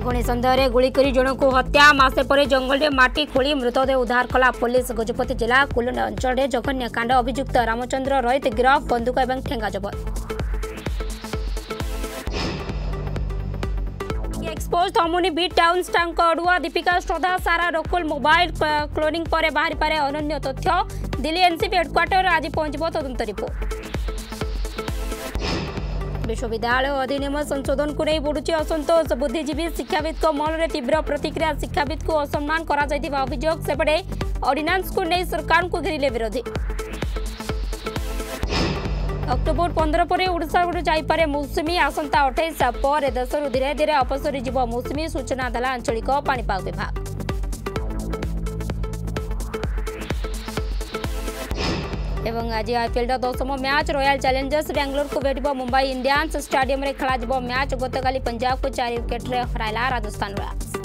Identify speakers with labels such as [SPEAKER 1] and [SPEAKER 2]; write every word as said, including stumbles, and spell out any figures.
[SPEAKER 1] खुणी सन्देह गुली कर जन को हत्या मासे पर जंगल में माटी खोली मृतदेह उद्धार कला पुलिस। गजपति जिला कुलुन अंचल जघन्य कांड अभियुक्त रामचंद्र रहित गिरफ बंदूक और ठेंगा जबत। एक्सपोज थमुनी बीट टाउन स्टांक अड़ुआ दीपिका श्रद्धा सारा रकुल मोबाइल क्लोनिंग पर बाहरी पारे अनन्य तथ्य। दिल्ली एनसीबी हेडक्वार्टर आज पहुंचब तदंत रिपोर्ट। विश्वविद्यालय अधिनियम संशोधन को नहीं बढ़ुची असंतोष। बुद्धिजीवी शिक्षाविद महल में तीव्र प्रतिक्रिया। शिक्षाविद को असम्मान करा जायतिबा अभियोग। सेपटे ऑर्डिनेंस को नहीं सरकार को घेरिले विरोधी। अक्टोबर पंद्रह पर ओडिशा को जाइपारे मौसुमी। आसंता अठाईस पर देशर धीरे धीरे अपसरी जीव मौसुमी सूचना देला आंचलिक पाणीपाग विभाग। एवं आज आईपीएल दशम मैच रॉयल चैलेंजर्स बेंगलोर को भेट मुंबई इंडियंस स्टेडियम में खेल मैच। गतकाली पंजाब को चार विकेट हराइला राजस्थान रॉयल्स।